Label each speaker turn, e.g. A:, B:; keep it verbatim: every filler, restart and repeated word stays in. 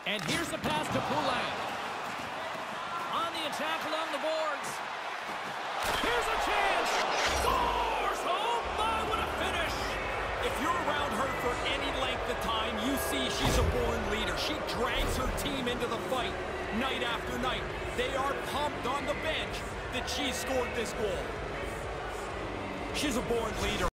A: And here's the pass to Poulin. On the attack along the boards. Here's a chance. Scores! Oh, my, what a finish.
B: If you're around her for any length of time, you see she's a born leader. She drags her team into the fight night after night. They are pumped on the bench that she scored this goal. She's a born leader.